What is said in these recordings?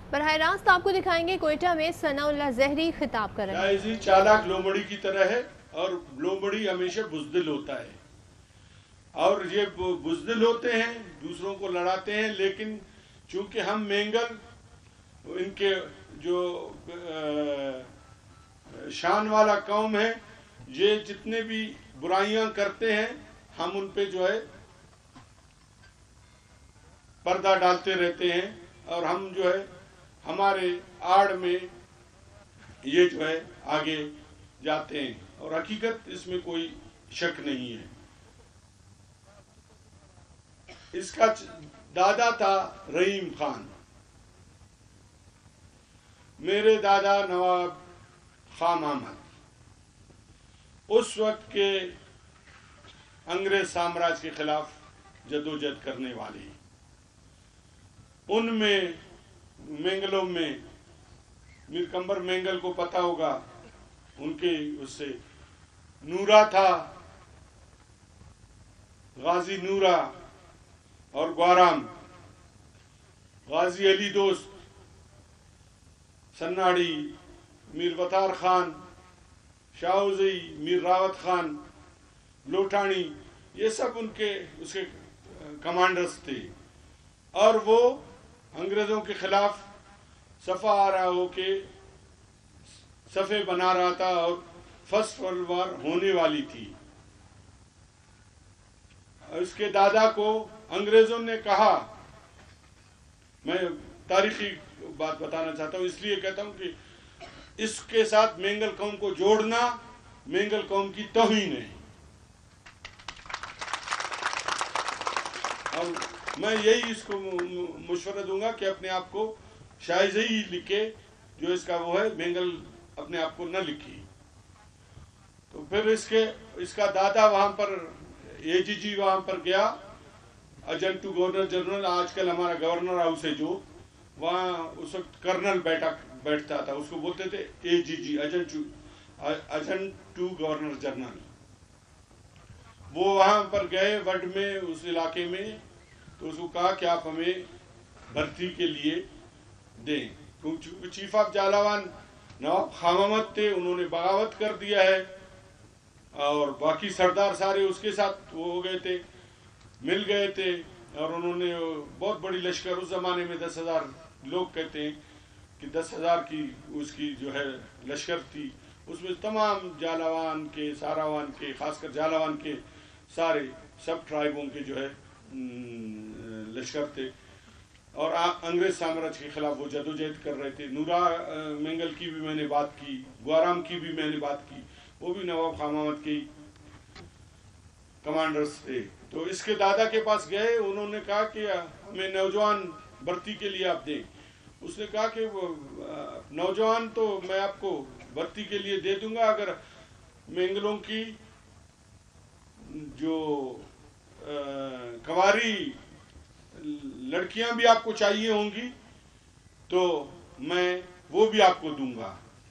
براہ راست آپ کو دکھائیں گے کوئٹہ میں ثناء اللہ زہری خطاب کر رہے ہیں۔ شاہزی چالاک لومڑی کی طرح ہے اور لومڑی ہمیشہ بزدل ہوتا ہے، اور یہ بزدل ہوتے ہیں، دوسروں کو لڑاتے ہیں، لیکن چونکہ ہم مینگل ان کے جو شان والا قوم ہے، یہ جتنے بھی برائیاں کرتے ہیں ہم ان پہ جو ہے پردہ ڈالتے رہتے ہیں، اور ہم جو ہے ہمارے آڑ میں یہ جو ہے آگے جاتے ہیں، اور حقیقت اس میں کوئی شک نہیں ہے۔ اس کا دادا تھا رحیم خان، میرے دادا نواب خان احمد، اس وقت کے انگریز سامراج کے خلاف جدوجہد کرنے والے ہیں۔ ان میں مینگلوں میں میر کمبر مینگل کو پتہ ہوگا، ان کے اس سے نورا تھا، غازی نورا، اور گوارام، غازی علی دوست، سناڑی، میر وطار خان، شاہوزئی، میر راوت خان، لوٹھانی، یہ سب اس کے کمانڈرز تھے، اور وہ انگریزوں کے خلاف صفا آرا ہو کے صفے بنا رہا تھا، اور فرسٹ ورلڈ وار ہونے والی تھی۔ اس کے دادا کو انگریزوں نے کہا، میں تاریخی بات بتانا چاہتا ہوں، اس لیے کہتا ہوں کہ اس کے ساتھ مینگل قوم کو جوڑنا مینگل قوم کی توہین ہے، اور میں یہی اس کو مشورہ دوں گا کہ اپنے آپ کو شاہزئی لکھے، جو اس کا وہ ہے، مینگل اپنے آپ کو نہ لکھی۔ تو پھر اس کا دادا وہاں پر اے جی جی وہاں پر گیا، ایجنٹ ٹو گورنر جنرل، آج کل ہمارا گورنر ہاؤس ہے جو، وہاں اس وقت کرنل بیٹھتا تھا، اس کو بولتے تھے A G G, agent to governor general. وہ وہاں پر گئے وڈ میں، اس علاقے میں، تو اس کو کہا کہ آپ ہمیں بھرتی کے لیے دیں، کیونکہ چیف آف جالاوان نواب خان احمد تھے، انہوں نے بغاوت کر دیا ہے، اور باقی سردار سارے اس کے ساتھ وہ ہو گئے تھے، مل گئے تھے، اور انہوں نے بہت بڑی لشکر، اس زمانے میں 10,000 لوگ کہتے ہیں کہ 10,000 کی اس کی جو ہے لشکر تھی، اس میں تمام جالاوان کے، ساراوان کے، خاص کر جالاوان کے سارے سب ٹرائبوں کے جو ہے لشکر تھے، اور انگریز سامراج کے خلاف وہ جدوجہد کر رہے تھے۔ نورا مینگل کی بھی میں نے بات کی، گوارام کی بھی میں نے بات کی، وہ بھی نواب خان احمد کے کمانڈرز تھے۔ تو اس کے دادا کے پاس گئے، انہوں نے کہا کہ ہمیں نوجوان بھرتی کے لیے آپ دیں۔ اس نے کہا کہ نوجوان تو میں آپ کو بھرتی کے لیے دے دوں گا، اگر مینگلوں کی جو کنواری لڑکیاں بھی آپ کو چاہیے ہوں گی تو میں وہ بھی آپ کو دوں گا،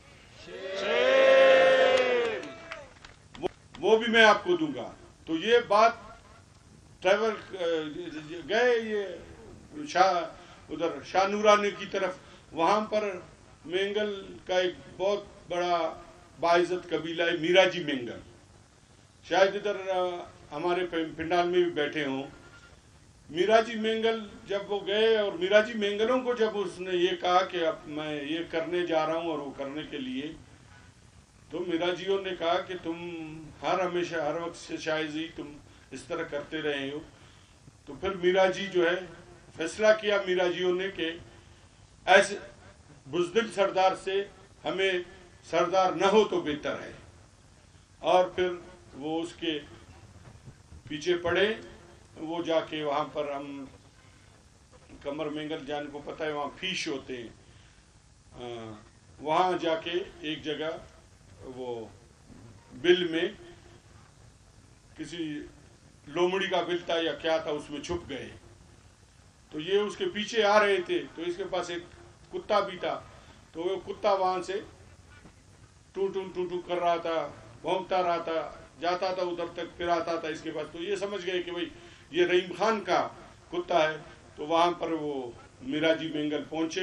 وہ بھی میں آپ کو دوں گا۔ تو یہ بات ٹریول گئے یہ ادھر شاہ نورانے کی طرف، وہاں پر مینگل کا ایک بہت بڑا باعزت قبیلہ ہے، میرا جی مینگل، شاید ادھر ہمارے پنڈال میں بھی بیٹھے ہوں۔ میرا جی مینگل جب وہ گئے، اور میرا جی مینگلوں کو جب اس نے یہ کہا کہ اب میں یہ کرنے جا رہا ہوں، اور وہ کرنے کے لیے، تو میرا جیوں نے کہا کہ تم ہمیشہ ہر وقت سے شاہزی تم اس طرح کرتے رہے ہو۔ تو پھر میرا جی جو ہے فیصلہ کیا میرا جیوں نے کہ ایسے بزدل سردار سے ہمیں سردار نہ ہو تو بہتر ہے، اور پھر وہ اس کے پیچھے پڑے۔ وہ جا کے وہاں پر ہم کمر مینگل جان کو پتہ ہے وہاں فیش ہوتے ہیں، وہاں جا کے ایک جگہ وہ بل میں کسی لومڑی کا بل تھا یا کیا تھا، اس میں چھپ گئے۔ تو یہ اس کے پیچھے آ رہے تھے، تو اس کے پاس ایک کتا بھی تھا، تو وہ کتا وہاں سے ٹو ٹو ٹو ٹو کر رہا تھا، بھونکتا رہا تھا، جاتا تھا ادھر تک، پھر آتا تھا اس کے پاس۔ تو یہ سمجھ گئے کہ بھئی یہ رحیم خان کا کتا ہے، تو وہاں پر وہ میرا جی مینگل پہنچے،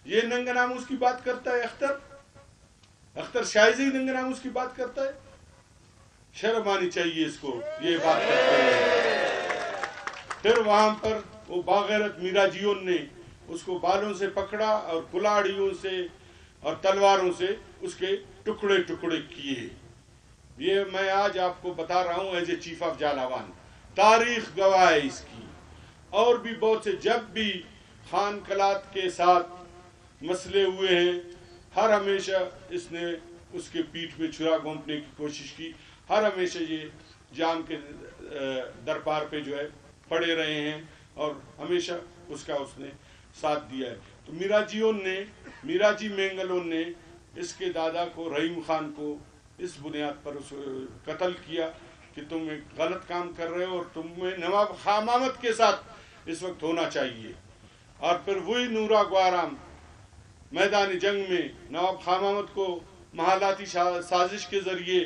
یہ ننگا ناموس کی بات کرتا ہے اختر شائزی ننگا ناموس کی بات کرتا ہے. شرم آنی چاہیے اس کو یہ بات کرتے ہیں. پھر وہاں پر وہ باغیرت میرا جیون نے اس کو بالوں سے پکڑا اور کلاڑیوں سے اور تلواروں سے اس کے ٹکڑے ٹکڑے کیے. یہ میں آج آپ کو بتا رہا ہوں as a chief of Jhalawan. تاریخ گواہ ہے اس کی. اور بھی بہت سے جب بھی خان کلات کے ساتھ مسئلے ہوئے ہیں ہر ہمیشہ اس نے اس کے پیٹھ میں چھرا گھونپنے کی کوشش کی. ہر ہمیشہ یہ جام کے دربار پہ جو ہے پڑے رہے ہیں اور ہمیشہ اس کا اس نے ساتھ دیا ہے. تو میراجی مینگلون نے اس کے دادا کو رحیم خان کو اس بنیاد پر اس قتل کیا کہ تم ایک غلط کام کر رہے ہو اور تمہیں نواب خامامت کے ساتھ اس وقت ہونا چاہیے. اور پھر وہی نورا گوارام میدان جنگ میں نواب خامامت کو محالاتی سازش کے ذریعے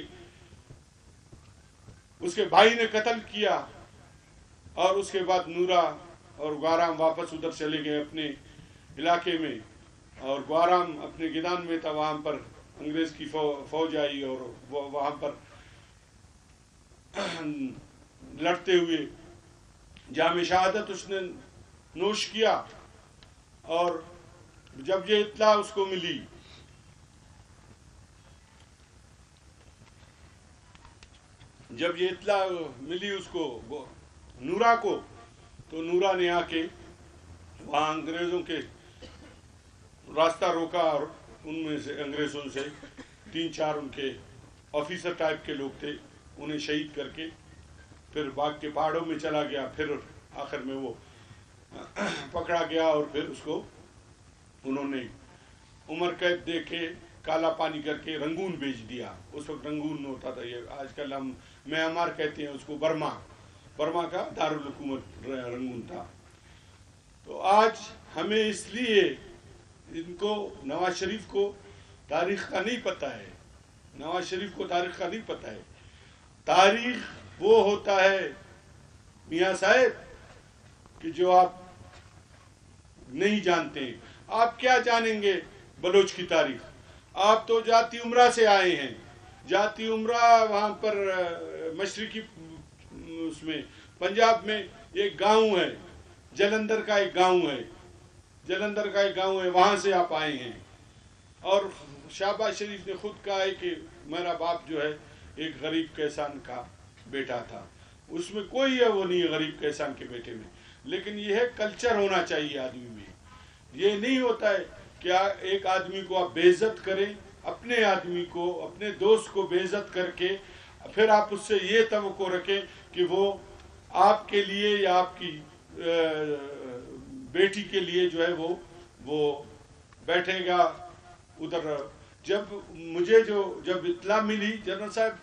اس کے بھائی نے قتل کیا. اور اس کے بعد نورا اور گوارام واپس ادھر چلے گئے اپنے علاقے میں اور گوارام اپنے گیدان میں تھا. وہاں پر انگریز کی فوج آئی اور وہاں پر لڑتے ہوئے جام شہادت اس نے نوش کیا. اور جب یہ اطلاع اس کو ملی اس کو نورا کو تو نورا نے آ کے وہاں انگریزوں کے راستہ روکا اور ان میں سے انگریزوں سے 3-4 ان کے آفیسر ٹائپ کے لوگ تھے انہیں شہید کر کے پھر باغ کے پہاڑوں میں چلا گیا. پھر آخر میں وہ پکڑا گیا اور پھر اس کو انہوں نے عمر قید دے کے کالا پانی کر کے رنگون بھیج دیا. اس وقت رنگون ہوتا تھا, یہ آج کل ہم میانمار کہتے ہیں اس کو. برما کا دارالحکومت رنگون تھا. تو آج ہمیں اس لیے ان کو نواز شریف کو تاریخ کا نہیں پتہ ہے. نواز شریف کو تاریخ کا نہیں پتہ ہے. تاریخ وہ ہوتا ہے میاں صاحب کہ جو آپ نہیں جانتے ہیں. آپ کیا جانیں گے بلوچ کی تاریخ؟ آپ تو جاتی عمرہ سے آئے ہیں. جاتی عمرہ وہاں پر مشرقی اس میں پنجاب میں ایک گاؤں ہے, جلندر کا ایک گاؤں ہے, وہاں سے آپ آئے ہیں. اور شہباز شریف نے خود کہا ہے کہ میرا باپ جو ہے ایک غریب کسان کا بیٹا تھا. اس میں کوئی ہے وہ نہیں ہے غریب کسان کے بیٹے میں. لیکن یہ ہے کلچر ہونا چاہیے آدمی میں. یہ نہیں ہوتا ہے کہ ایک آدمی کو آپ بے عزت کریں, اپنے آدمی کو, اپنے دوست کو بے عزت کر کے پھر آپ اس سے یہ توقع رکھیں کہ وہ آپ کے لیے یا آپ کی بیٹی کے لیے جو ہے وہ بیٹھے گا ادھر. جب اطلاع ملی جنرل صاحب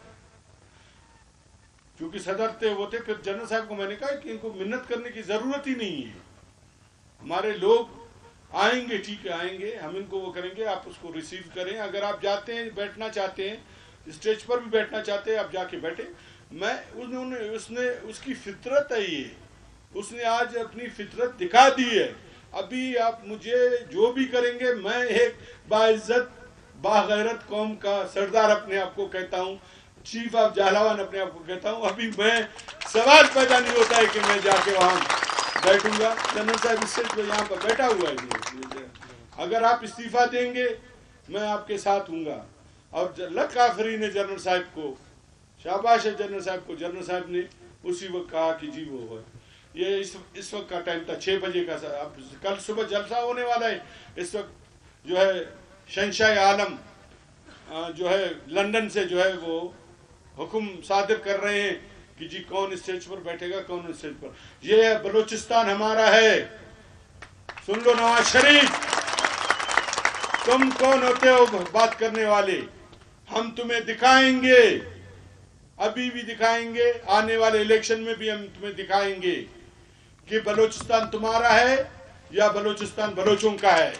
چونکہ صدر تھے وہ تھے, پھر جنرل صاحب کو میں نے کہا کہ ان کو منت کرنے کی ضرورت ہی نہیں ہے. ہمارے لوگ آئیں گے, ٹھیک ہے آئیں گے, ہم ان کو وہ کریں گے, آپ اس کو ریسیو کریں. اگر آپ جاتے ہیں بیٹھنا چاہتے ہیں اسٹیج پر بھی بیٹھنا چاہتے ہیں آپ جا کے بیٹھیں. اس کی فطرت ہے یہ, اس نے آج اپنی فطرت دکھا دی ہے. ابھی آپ مجھے جو بھی کریں گے میں ایک باعزت باغیرت قوم کا سردار اپنے آپ کو کہتا ہوں, چیف آف جالاوان اپنے آپ کو کہتا ہوں. ابھی میں سوال پیدا نہیں ہوتا ہے کہ میں جا کے وہاں بیٹھوں گا. جنرل صاحب اسٹیج پہ یہاں پر بیٹھا ہوا ہے. اگر آپ استعفیٰ دیں گے میں آپ کے ساتھ ہوں گا. اور لک آفرین ہے جنرل صاحب کو, شاباش ہے جنرل صاحب کو. جنرل صاحب نے اسی وقت کہا کہ جی وہ ہے. یہ اس وقت کا ٹائم تھا 6 بجے کا. اب کل صبح جلسہ ہونے والا ہے. اس وقت جو ہے شہنشاہ عالم جو ہے لندن سے جو ہے وہ حکم صادر کر رہے ہیں کہ جی کون اسٹیج پر بیٹھے گا, کون اسٹیج پر. یہ بلوچستان ہمارا ہے. سن لو نواز شریف, تم کون ہوتے ہو بات کرنے والے؟ ہم تمہیں دکھائیں گے, ابھی بھی دکھائیں گے, آنے والے الیکشن میں بھی ہم تمہیں دکھائیں گے کہ بلوچستان تمہارا ہے یا بلوچستان بلوچوں کا ہے.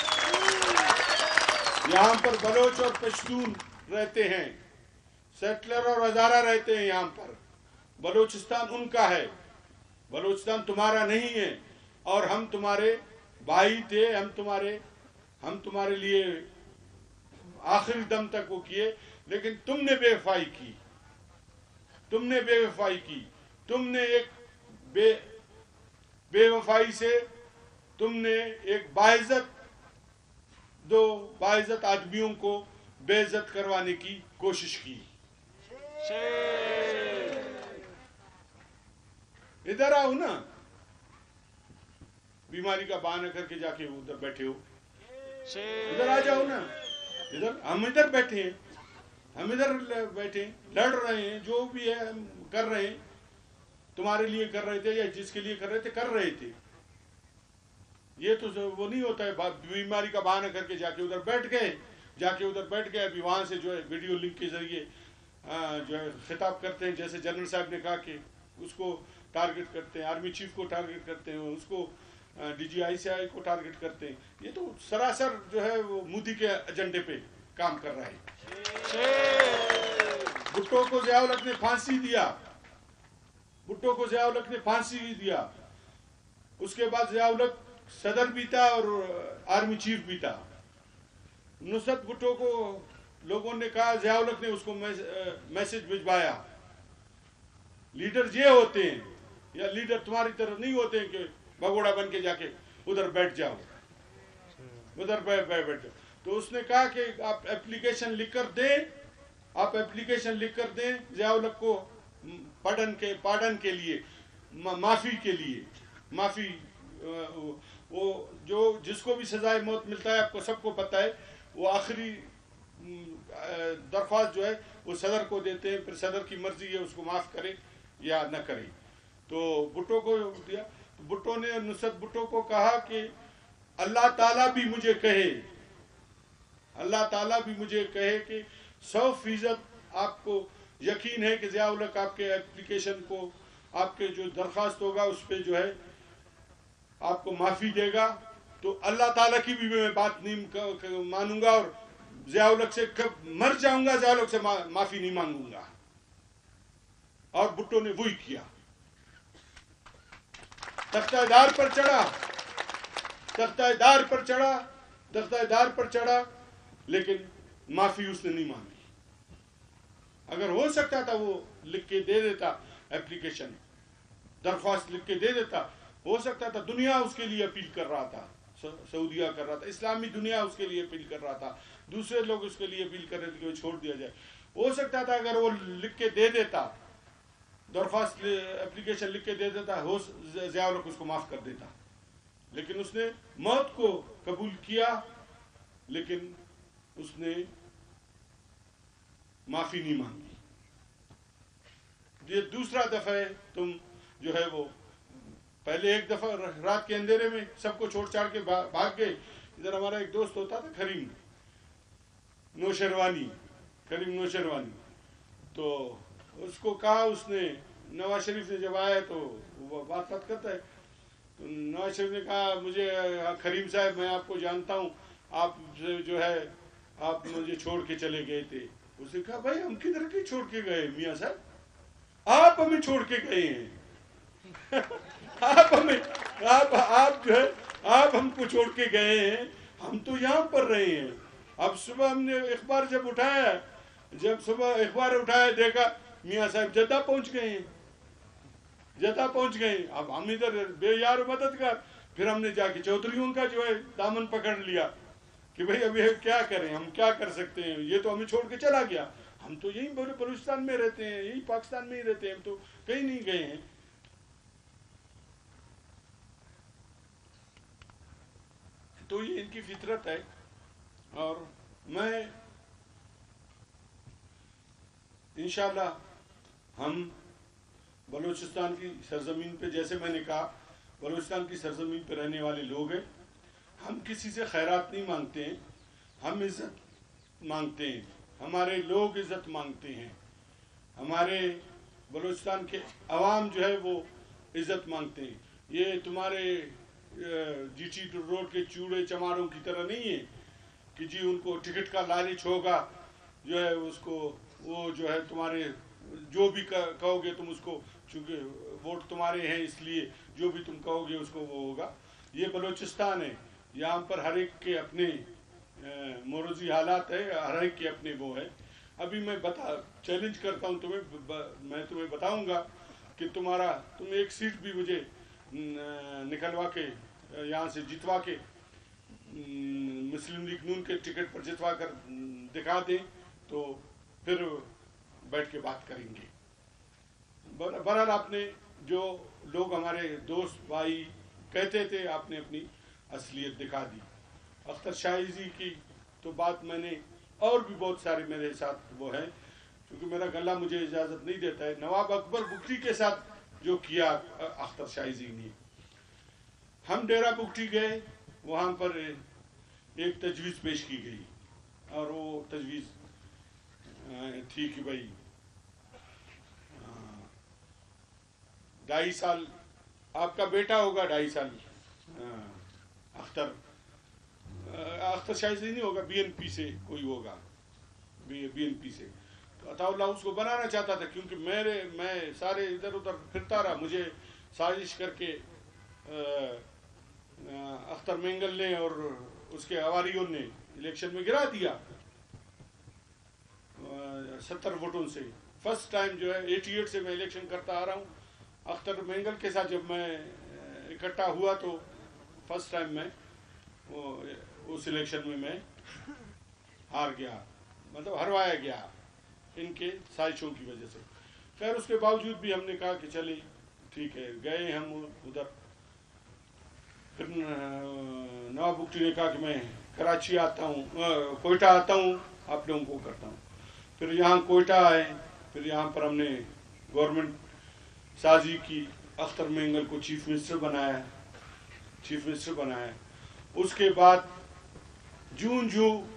یہاں پر بلوچ اور پشتون رہتے ہیں, سیٹلر اور ہزارہ رہتے ہیں یہاں پر. بلوچستان ان کا ہے, بلوچستان تمہارا نہیں ہے. اور ہم تمہارے بھائی تھے, ہم تمہارے ہم تمہارے لیے آخری دم تک وہ کیے، لیکن تم نے بے وفائی کی، تم نے بے وفائی کی، تم نے ایک بے وفائی سے تم نے ایک دو باعزت آدمیوں کو بے عزت کروانے کی کوشش کی۔ ادھر آؤ نا، بیماری کا بہانہ کر کے جا کے ادھر بیٹھے ہو، ادھر آ جاؤ نا، ادھر ہم ادھر بیٹھے ہیں، ہم ادھر بیٹھے ہیں، لڑ رہے ہیں، جو بھی ہے ہم کر رہے ہیں، تمہارے لیے کر رہے تھے یا جس کے لیے کر رہے تھے کر رہے تھے۔ یہ تو وہ نہیں ہوتا ہے بیماری کا بہانہ کر کے جا کے ادھر بیٹھ گئے، ابھی وہاں سے جو ہے ویڈیو لنک کے ذریعے جو ہے خطاب کرتے ہیں، جیسے جنرل صاحب نے کہا کہ اس کو ٹارگٹ کرتے ہیں، آرمی چیف کو ٹارگٹ کرتے ہیں، اس کو ڈی جی آئی سی آئی کو ٹارگٹ کرتے ہیں۔ یہ تو سراسر جو ہے وہ مودی کے ایجنڈے پہ کام کر رہا ہے۔ بھٹو کو ضیاء الحق نے پھانسی دیا، اس کے بعد ضیاء الحق صدر بھی تھا اور آرمی چیف بھی تھا۔ نصرت بھٹو کو لوگوں نے کہا، ضیاء الحق نے اس کو میسج بھجوایا، لیڈر یہ ہوتے ہیں، یا لیڈر تمہاری طرح نہیں ہوتے ہیں کہ بگوڑا بن کے جا کے ادھر بیٹھ جاؤ، ادھر بیٹھ جاؤ۔ تو اس نے کہا کہ آپ اپلیکیشن لکھ کر دیں ضیاء الحق کو پارڈن کے لیے، معافی کے لیے، معافی، وہ جو جس کو بھی سزائے موت ملتا ہے، آپ کو سب کو پتہ ہے، وہ آخری درخواست جو ہے وہ صدر کو دیتے ہیں، پھر صدر کی مرضی ہے اس کو معاف کرے یا نہ کرے۔ تو بھٹو کو دیا، بھٹو نے نصرت بھٹو کو کہا کہ اللہ تعالیٰ بھی مجھے کہے کہ 100% آپ کو یقین ہے کہ ضیاء الحق آپ کے اپلیکیشن کو، آپ کے جو درخواست ہوگا اس پہ جو ہے آپ کو معافی دے گا، تو اللہ تعالیٰ کی بھی میں بات نہیں مانوں گا، اور ضیاء الحق سے مر جاؤں گا، ضیاء الحق سے معافی نہیں مانگوں گا۔ اور بھٹو نے وہی کیا، تختہ دار پر چڑھا، لیکن معافی اس نے نہیں مانگی۔ اگر ہو سکتا تھا وہ لکھ کے دے دیتا، اپلیکیشن درخواست لکھ کے دے دیتا، ہو سکتا تھا دنیا اس کے لیے اپیل کر رہا تھا، سعودیہ کر رہا تھا، اسلامی دنیا اس کے لیے اپیل کر رہا تھا، دوسرے لوگ اس کے لیے اپیل کر رہے تھے کہ وہ چھوڑ دیا جائے۔ ہو سکتا تھا اگر وہ لکھ کے دے دیتا، درخواست اپلیکیشن لکھ کے دے دیتا، ضیاء الحق اس کو معاف کر دیتا، لیکن اس نے موت کو قبول کیا، لیکن اس نے معافی نہیں مانگی۔ یہ دوسرا دفعہ ہے تم جو ہے وہ، پہلے ایک دفعہ رات کے اندھیرے میں سب کو چھوڑ چھاڑ کے بھاگ گئے۔ ادھر ہمارا ایک دوست ہوتا تھا کریم نوشروانی، تو اس کو کہا، اس نے نواز شریف نے جب آیا تو وہ بات کرتا ہے، تو نواز شریف نے کہا، مجھے کریم صاحب میں آپ کو جانتا ہوں، آپ جو ہے آپ مجھے چھوڑ کے چلے گئے تھے۔ اس نے کہا، بھائی ہم کدھر کے چھوڑ کے گئے میاں صاحب، آپ ہمیں چھوڑ کے گئے ہیں، آپ جو ہے آپ ہم کو چھوڑ کے گئے ہیں، ہم تو یہاں پر رہے ہیں۔ اب صبح ہم نے اخبار جب صبح اخبار اٹھایا، دیکھا میاں صاحب جدہ پہنچ گئے ہیں۔ اب ہم ادھر بے یار مددگار، پھر ہم نے جا کے چودھریوں کا جو ہے دامن پکڑ لیا کہ بھئی ابھی کیا کریں، ہم کیا کر سکتے ہیں، یہ تو ہمیں چھوڑ کے چلا گیا، ہم تو یہیں بلوچستان میں رہتے ہیں، یہیں پاکستان میں ہی رہتے ہیں، ہم تو کہیں نہیں گئے ہیں۔ تو یہ ان کی فطرت ہے، اور میں انشاءاللہ ہم بلوچستان کی سرزمین پہ، جیسے میں نے کہا، بلوچستان کی سرزمین پہ رہنے والے لوگ ہیں، ہم کسی سے خیرات نہیں مانگتے ہیں، ہم عزت مانگتے ہیں، ہمارے لوگ عزت مانگتے ہیں، ہمارے بلوچستان کے عوام جو ہے وہ عزت مانگتے ہیں۔ یہ تمہارے جی ٹی روڈ کے چوڑے چماروں کی طرح نہیں ہے کہ جی ان کو ٹکٹ کا لالچ ہوگا، جو ہے اس کو وہ جو ہے تمہارے جو بھی کہو گے تم اس کو، چونکہ ووٹ تمہارے ہیں اس لیے جو بھی تم کہو گے اس کو وہ ہوگا۔ یہ بلوچستان ہے، यहाँ पर हर एक के अपने मोरोजी हालात है, हर एक के अपने वो है। अभी मैं चैलेंज करता हूँ तुम्हें, मैं तुम्हें बताऊंगा कि तुम एक सीट भी मुझे निकलवा के यहाँ से जितवा के मुस्लिम लीग नून के टिकट पर जितवा कर दिखा दें तो फिर बैठ के बात करेंगे। बहरहाल आपने जो लोग हमारे दोस्त भाई कहते थे, आपने अपनी असलियत दिखा दी। अख्तर शाहीजी की तो बात मैंने, और भी बहुत सारे मेरे साथ वो हैं, क्योंकि मेरा गला मुझे इजाज़त नहीं देता है। नवाब अकबर बुगटी के साथ जो किया अख्तर शाहीजी ने, हम डेरा बुगटी गए, वहाँ पर एक तजवीज़ पेश की गई और वो तजवीज़ थी कि भाई 2.5 साल आपका बेटा होगा, 2.5 साल अख्तर शाहीजी नहीं होगा, बीएनपी से कोई होगा, बीएनपी से। तो अताउल्लाह उसको बनाना चाहता था, क्योंकि मैं सारे इधर उधर फिरता रहा, मुझे साजिश करके अख्तर मेंगल ने और उसके अवारियों ने इलेक्शन में गिरा दिया 70 वोटों से। फर्स्ट टाइम जो है 88 से मैं इलेक्शन करता आ रहा हूँ। अख्तर मेंगल के साथ जब मैं इकट्ठा हुआ तो फर्स्ट टाइम मैं उस इलेक्शन में मैं हार गया, मतलब हरवाया गया इनके साजिशों की वजह से। खैर उसके बावजूद भी हमने कहा कि चले ठीक है, गए हम उधर। फिर नवाब बुगटी ने कहा कि मैं कराची आता हूँ, कोयटा आता हूँ, आप लोगों को करता हूँ। फिर यहाँ कोयटा आए, फिर यहाँ पर हमने गवर्नमेंट साजी की, अख्तर मेंगल को चीफ मिनिस्टर बनाया। उसके बाद जून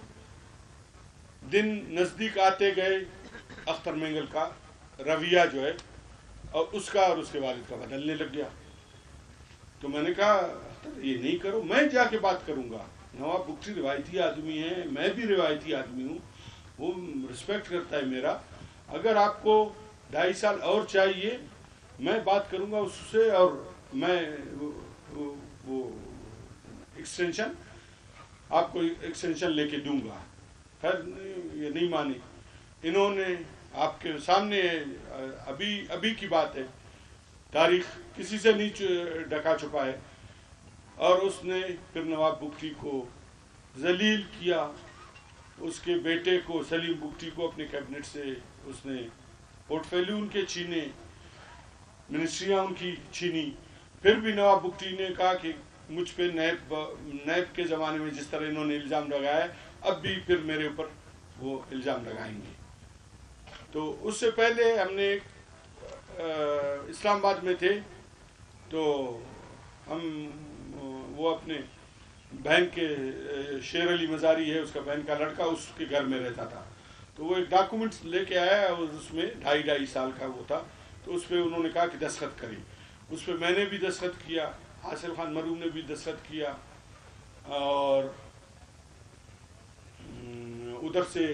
दिन नज़दीक आते गए, अख्तर मेंगल का रवैया जो है और उसका और उसके वालिद का बदलने लग गया। तो मैंने कहा अख्तर ये नहीं करो, मैं जाके बात करूंगा। नवाब बुगटी रिवायती आदमी है, मैं भी रिवायती आदमी हूँ, वो रिस्पेक्ट करता है मेरा। अगर आपको 2.5 साल और चाहिए, मैं बात करूंगा उससे और मैं वो एक्सटेंशन आपको एक्सटेंशन लेके दूंगा। खैर ये नहीं मानी इन्होंने। आपके सामने अभी की बात है, तारीख किसी से नहीं ढका छुपा है। और उसने फिर नवाब बुगटी को जलील किया, उसके बेटे को सलीम बुगटी को अपने कैबिनेट से उसने पोर्टफोलियो उनके छीने, मिनिस्ट्रियाँ उनकी छीनी। फिर भी नवाब बुगटी ने कहा कि मुझ पे नैब के ज़माने में जिस तरह इन्होंने इल्ज़ाम लगाया, अब भी फिर मेरे ऊपर वो इल्ज़ाम लगाएंगे। तो उससे पहले हमने इस्लामाबाद में थे, तो हम वो अपने बहन के शेर अली मज़ारी है, उसका बहन का लड़का उसके घर में रहता था। तो वो एक डॉक्यूमेंट्स लेके आया और उसमें 2.5 साल का वो था। तो उस पर उन्होंने कहा कि दस्तखत करें। उस पर मैंने भी दस्तखत किया, हासिल खान मरूम ने भी दस्तखत किया, और उधर से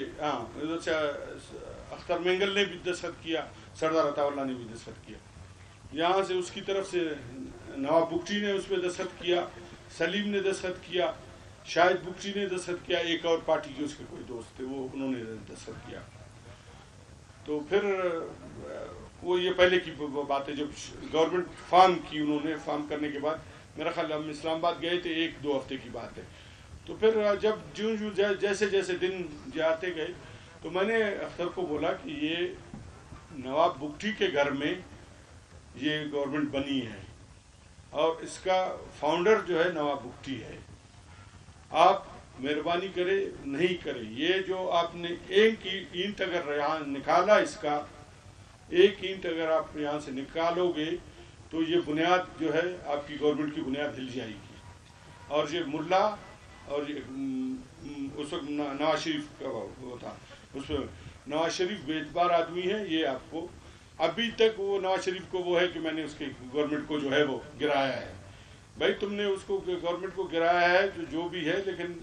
अख्तर मेंगल ने भी दस्तखत किया, सरदार अताउल्लाह ने भी दस्तखत किया। यहाँ से उसकी तरफ से नवाब बुगटी ने उस पर दस्तखत किया, सलीम ने दस्तखत किया, शाहिद बुगटी ने दस्तखत किया, एक और पार्टी के उसके कोई दोस्त थे वो उन्होंने दस्तखत किया। तो फिर वो ये पहले की बात है, जब गवर्नमेंट फार्म की उन्होंने, फार्म करने के बाद मेरा ख्याल हम इस्लामाबाद गए थे, 1-2 हफ्ते की बात है। तो फिर जब जून जैसे जैसे दिन जाते गए, तो मैंने अख्तर को बोला कि ये नवाब बुगटी के घर में ये गवर्नमेंट बनी है और इसका फाउंडर जो है नवाब बुगटी है। आप मेहरबानी करे नहीं करे, ये जो आपने एक ईंट अगर यहाँ निकाला, इसका एक ईंट अगर आप यहाँ से निकालोगे तो ये बुनियाद जो है आपकी गवर्नमेंट की बुनियाद हिल जाएगी। और ये मुल्ला और ये उस वक्त नवाज शरीफ का वो था, उसमें नवाज शरीफ बेतबार आदमी है। ये आपको अभी तक वो नवाज शरीफ को वो है कि मैंने उसके गवर्नमेंट को जो है वो गिराया है। भाई तुमने उसको गवर्नमेंट को गिराया है जो भी है, लेकिन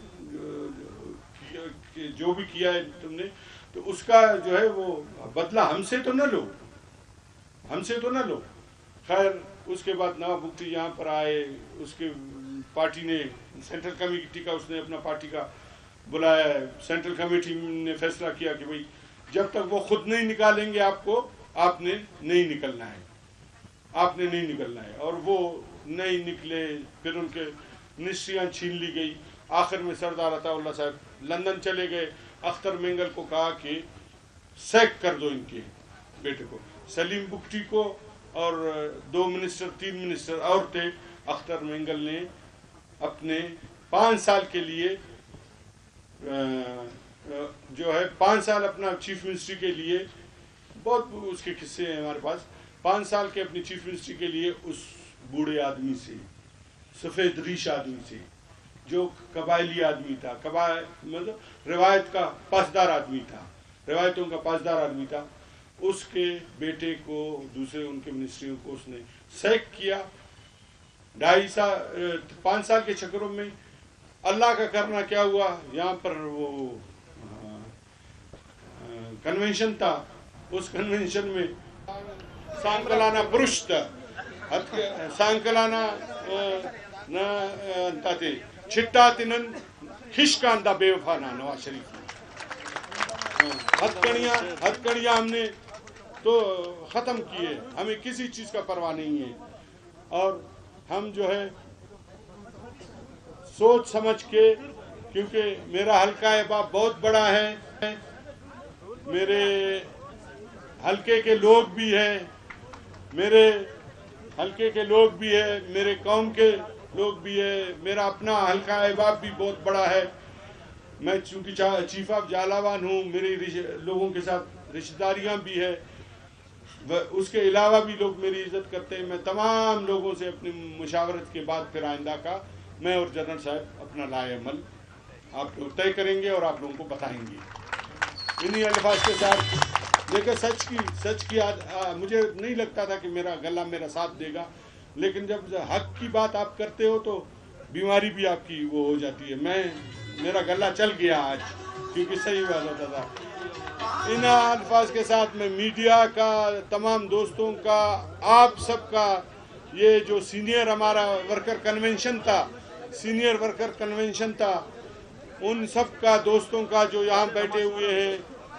जो भी किया है तुमने, तो उसका जो है वो बदला हमसे तो न लो, हमसे तो न लो। खैर उसके बाद नवाब बुगटी यहाँ पर आए, उसके पार्टी ने सेंट्रल कमेटी का उसने अपना पार्टी का बुलाया है। सेंट्रल कमेटी ने फैसला किया कि भाई जब तक वो खुद नहीं निकालेंगे आपको, आपने नहीं निकलना है, आपने नहीं निकलना है। और वो नहीं निकले, फिर उनके मिनिस्ट्रियाँ छीन ली गई। आखिर में सरदार अताउल्लाह साहब लंदन चले गए। अख्तर मेंगल को कहा कि सैक कर दो इनके बेटे को, सलीम बुगटी को, और 2 मिनिस्टर 3 मिनिस्टर और थे। अख्तर मेंगल ने अपने 5 साल के लिए जो है 5 साल अपना चीफ मिनिस्ट्री के लिए, बहुत उसके किस्से हैं हमारे पास, 5 साल के अपनी चीफ मिनिस्ट्री के लिए उस बूढ़े आदमी से, सफ़ेद रीश आदमी से, जो कबायली आदमी था, मतलब रिवायत का पासदार आदमी था, रिवायतों का पासदार आदमी था, उसके बेटे को, दूसरे उनके मिनिस्ट्रियों को उसने सैक किया। 5 साल के चक्करों में अल्लाह का करना क्या हुआ, यहाँ पर वो कन्वेंशन था, उस कन्वेंशन में सांकलाना पुरुष था, सांकलाना अंताते छिट्टा तिनन खिशकांदा बेवफाना नवाज शरीफ हथकड़ियाँ हमने तो ख़त्म किए, हमें किसी चीज़ का परवाह नहीं है। और हम जो है सोच समझ के, क्योंकि मेरा हल्का अहबाब बहुत बड़ा है, मेरे हल्के के लोग भी हैं, मेरे हल्के के लोग भी है, मेरे कौम के लोग भी है, मेरा अपना हल्का अहबाब भी बहुत बड़ा है। मैं चूँकि चीफ ऑफ जालावान हूँ, मेरी लोगों के साथ रिश्तेदारियाँ भी है, उसके अलावा भी लोग मेरी इज्जत करते हैं। मैं तमाम लोगों से अपनी मुशावरत के बाद फिर आइंदा का मैं और जनरल साहब अपना लाए अमल आप लोग तय करेंगे और आप लोगों को बताएंगे इन्हीं अल्फाज के साथ। लेकिन सच की मुझे नहीं लगता था कि मेरा गला मेरा साथ देगा, लेकिन जब हक की बात आप करते हो तो बीमारी भी आपकी वो हो जाती है। मेरा गला चल गया आज, क्योंकि सही बात होता था। इन अल्फाज के साथ मैं मीडिया का, तमाम दोस्तों का, आप सबका, ये जो सीनियर हमारा वर्कर कन्वेंशन था, सीनियर वर्कर कन्वेंशन था, उन सब का, दोस्तों का जो यहाँ बैठे हुए हैं,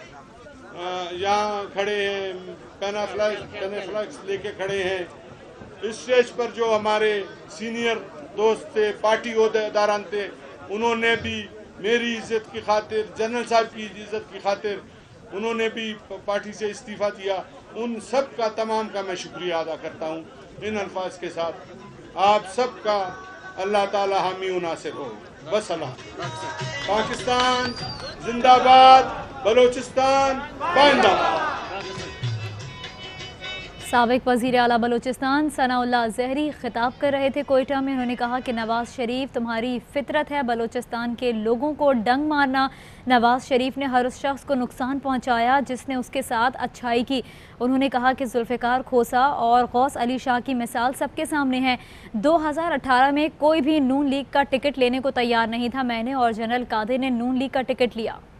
यहाँ खड़े हैं, पेनाफ्लैक्स लेके खड़े हैं, इस स्टेज पर जो हमारे सीनियर दोस्त थे, पार्टी ओहदेदारान थे, उन्होंने भी मेरी इज्जत की खातिर, जनरल साहब की इज्जत की खातिर उन्होंने भी पार्टी से इस्तीफ़ा दिया। उन सब का, तमाम का मैं शुक्रिया अदा करता हूँ। इन अल्फाज के साथ आप सब का अल्लाह ताला हामी नासिर हो। बस अल्लाह। पाकिस्तान जिंदाबाद, बलोचिस्तान पाइंदाबाद। साबिक वज़ीर आला बलूचिस्तान सनाउल्लाह ज़हरी खिताब कर रहे थे कोयटा में। उन्होंने कहा कि नवाज़ शरीफ तुम्हारी फितरत है बलूचिस्तान के लोगों को डंग मारना। नवाज़ शरीफ ने हर उस शख्स को नुकसान पहुंचाया जिसने उसके साथ अच्छाई की। उन्होंने कहा कि जुल्फ़िकार खोसा और गौस अली शाह की मिसाल सबके सामने है। 2018 में कोई भी नून लीग का टिकट लेने को तैयार नहीं था, मैंने और जनरल कादिर ने नून लीग का टिकट लिया।